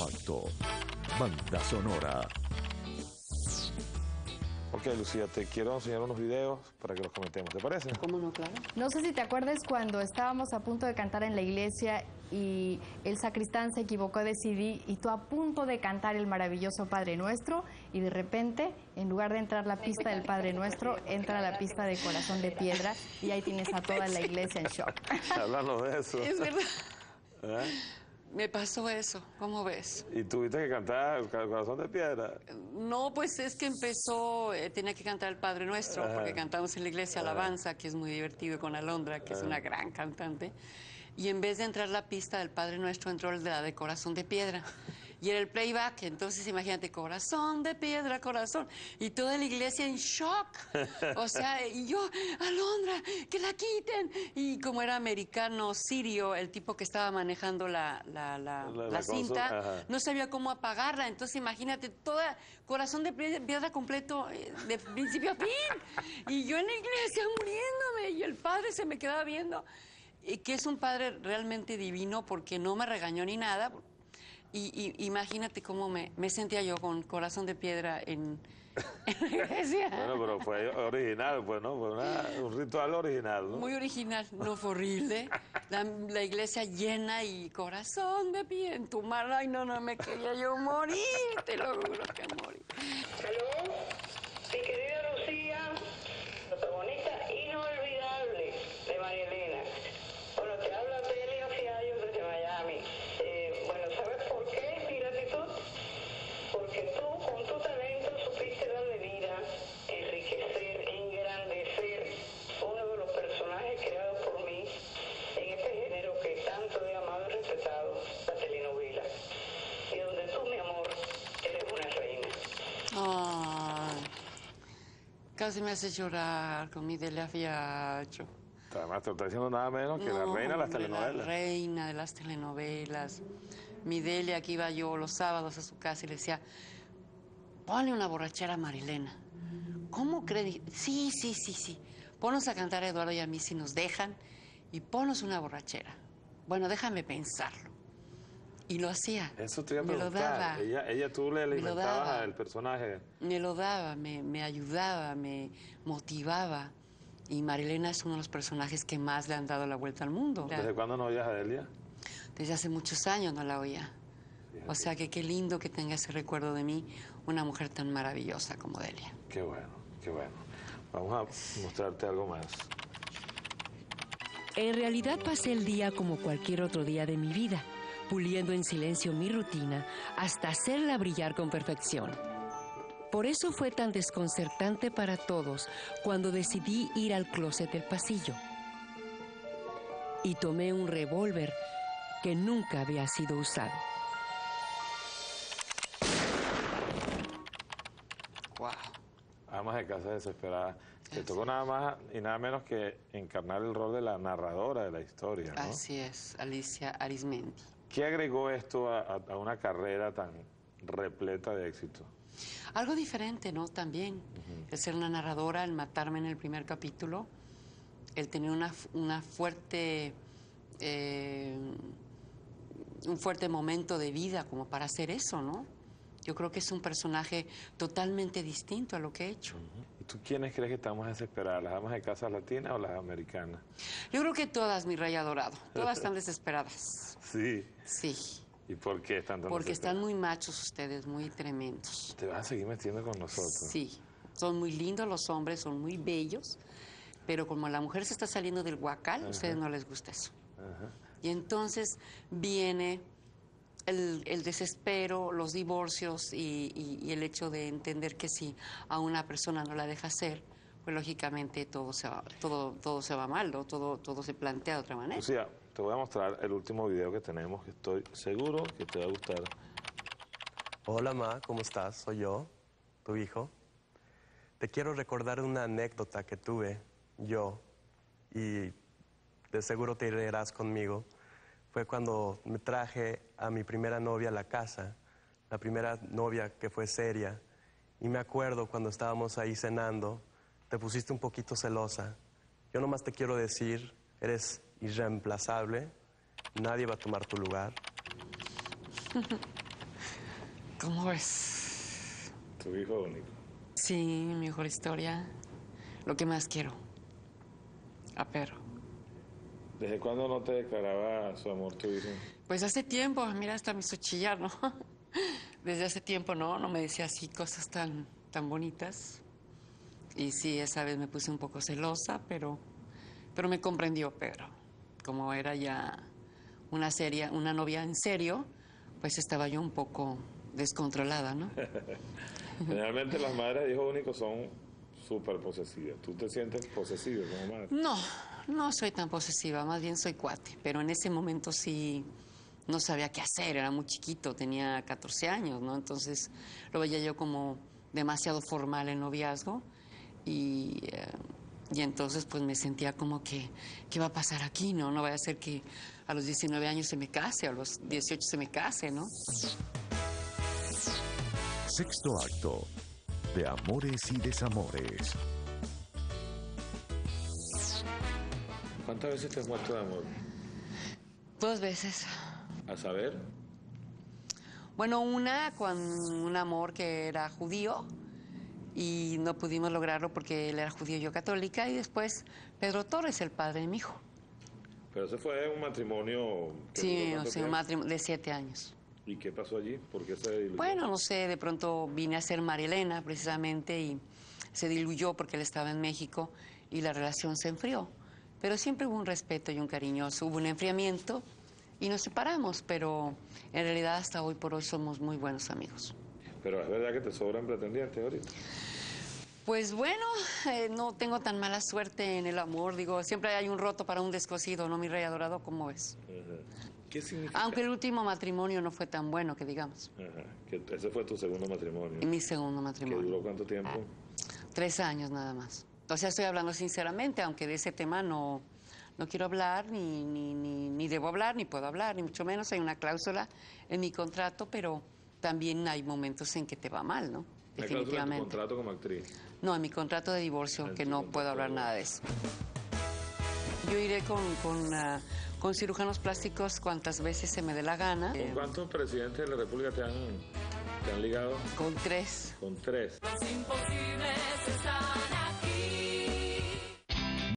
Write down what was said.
Noveno acto. Banda sonora. Ok, Lucía, te quiero enseñar unos videos para que los comentemos, ¿te parece? ¿Cómo no, claro? No sé si te acuerdas cuando estábamos a punto de cantar en la iglesia y el sacristán se equivocó de CD y tú a punto de cantar el maravilloso Padre Nuestro y de repente, en lugar de entrar la pista del Padre Nuestro, entra la pista de Corazón de Piedra y ahí tienes a toda la iglesia en shock. Háblanos de eso. Es verdad. ¿Eh? Me pasó eso, ¿cómo ves? ¿Y tuviste que cantar Corazón de Piedra? No, pues es que empezó, tenía que cantar el Padre Nuestro, porque cantamos en la iglesia Alabanza, que es muy divertido, con Alondra, que es una gran cantante. Y en vez de entrar la pista del Padre Nuestro, entró el de la de Corazón de Piedra. Y era el playback, entonces imagínate, corazón de piedra, corazón. Y toda la iglesia en shock. O sea, y yo, Alondra, que la quiten. Y como era americano, sirio, el tipo que estaba manejando la cinta, no sabía cómo apagarla. Entonces imagínate, toda corazón de piedra completo, de principio a fin. Y yo en la iglesia muriéndome, y el padre se me quedaba viendo. Y que es un padre realmente divino porque no me regañó ni nada. Y imagínate cómo me sentía yo con corazón de piedra en la iglesia. Bueno, pero fue original, pues, ¿no? Fue un ritual original, ¿no? Muy original, no fue horrible. La iglesia llena y corazón de piedra en tu mano. Ay, no, me quería yo morir, te lo juro que morí. ¿Aló? Mi querida Lucía, protagonista inolvidable de María Elena. Bueno, te habla Delia Fiallo desde Miami. Bueno, ¿sabes por qué mi gratitud? Porque tú, con tu talento, supiste darle vida, enriquecer, engrandecer uno de los personajes creados por mí en este género que tanto he amado y respetado, la telenovela. Y donde tú, mi amor, eres una reina. Ay, casi me hace llorar con mi Delia Fiallo. Además, te está diciendo nada menos que la reina de las telenovelas. La reina de las telenovelas. Mi Delia, que iba yo los sábados a su casa y le decía, ponle una borrachera a Marilena. ¿Cómo crees? Sí. Ponnos a cantar a Eduardo y a mí si nos dejan y ponnos una borrachera. Bueno, déjame pensarlo. Y lo hacía. Eso te iba a me preguntar. lo daba. Ella tú le alimentabas al personaje. Me lo daba, me ayudaba, me motivaba. Y Marilena es uno de los personajes que más le han dado la vuelta al mundo. ¿Desde cuándo no oías a Delia? Desde hace muchos años no la oía. Fíjate. O sea que qué lindo que tenga ese recuerdo de mí, una mujer tan maravillosa como Delia. Qué bueno, qué bueno. Vamos a mostrarte algo más. En realidad pasé el día como cualquier otro día de mi vida, puliendo en silencio mi rutina hasta hacerla brillar con perfección. Por eso fue tan desconcertante para todos cuando decidí ir al closet del pasillo. Y tomé un revólver que nunca había sido usado. Wow. Amas de casa desesperada. Te tocó nada más y nada menos que encarnar el rol de la narradora de la historia, ¿no? Así es, Alicia Arismendi. ¿Qué agregó esto a una carrera tan repleta de éxito? Algo diferente, ¿no? También. El ser una narradora, el matarme en el primer capítulo, el tener una fuerte... un fuerte momento de vida como para hacer eso, ¿no? Yo creo que es un personaje totalmente distinto a lo que he hecho. ¿Y tú quiénes crees que estamos desesperadas? ¿Las amas de casa latinas o las americanas? Yo creo que todas, mi rey adorado. Todas están desesperadas. Sí. Sí. ¿Y por qué están tan Porque están desesperadas? muy machos ustedes, muy tremendos. Te vas a seguir metiendo con nosotros. Sí. Son muy lindos los hombres, son muy bellos, pero como la mujer se está saliendo del huacal, a ustedes no les gusta eso. Y entonces viene el desespero, los divorcios y el hecho de entender que si a una persona no la deja ser, pues lógicamente todo se va mal, ¿no? Todo se plantea de otra manera. Lucía, te voy a mostrar el último video que tenemos, que estoy seguro que te va a gustar. Hola, Ma, ¿cómo estás? Soy yo, tu hijo. Te quiero recordar una anécdota que tuve yo, y de seguro te irás conmigo. Fue cuando me traje a mi primera novia a la casa, la primera novia que fue seria. Y me acuerdo cuando estábamos ahí cenando, te pusiste un poquito celosa. Yo nomás te quiero decir, eres irreemplazable, nadie va a tomar tu lugar. ¿Cómo ves? Tu hijo único. Sí, mi mejor historia. Lo que más quiero. A Pedro. ¿Desde cuándo no te declaraba su amor tu hijo? Pues hace tiempo, mira, hasta me hizo chillar, ¿no? Desde hace tiempo no me decía así cosas tan bonitas. Y sí, esa vez me puse un poco celosa, pero me comprendió Pedro. Como era ya una novia en serio, pues estaba yo un poco descontrolada, ¿no? Generalmente las madres de hijos únicos son súper posesivas. ¿Tú te sientes posesiva como madre? No soy tan posesiva, más bien soy cuate. Pero en ese momento sí no sabía qué hacer, era muy chiquito, tenía 14 años, ¿no? Entonces lo veía yo como demasiado formal el noviazgo y entonces pues me sentía como que, ¿qué va a pasar aquí, no? No vaya a ser que a los 19 años se me case, a los 18 se me case, ¿no? Sexto acto, de amores y desamores. ¿Cuántas veces te has muerto de amor? 2 veces. ¿A saber? Bueno, una con un amor que era judío y no pudimos lograrlo porque él era judío y yo católica, y después Pedro Torres, el padre de mi hijo. Pero ese fue un matrimonio... Sí, o sea, un matrimonio de 7 años. ¿Y qué pasó allí? ¿Por qué se diluyó? Bueno, no sé, de pronto vine a ser María Elena precisamente y se diluyó porque él estaba en México y la relación se enfrió. Pero siempre hubo un respeto y un cariño, hubo un enfriamiento y nos separamos, pero en realidad hasta hoy por hoy somos muy buenos amigos. Pero es verdad que te sobran pretendientes ahorita. Pues bueno, no tengo tan mala suerte en el amor, digo, siempre hay un roto para un descosido, ¿no, mi rey adorado? ¿Cómo ves? ¿Qué significa? Aunque el último matrimonio no fue tan bueno, que digamos. Ajá. Que ese fue tu segundo matrimonio. Y mi segundo ¿Que matrimonio. duró cuánto tiempo? 3 años nada más. O sea, estoy hablando sinceramente, aunque de ese tema no quiero hablar, ni debo hablar, ni puedo hablar, ni mucho menos. Hay una cláusula en mi contrato, pero también hay momentos en que te va mal, ¿no? ¿Hay cláusula en tu contrato como actriz? No, en mi contrato de divorcio, que no puedo hablar nada de eso. Yo iré con cirujanos plásticos cuantas veces se me dé la gana. ¿Con cuántos presidentes de la República te han ligado? Con 3. Con 3. Los imposibles están aquí.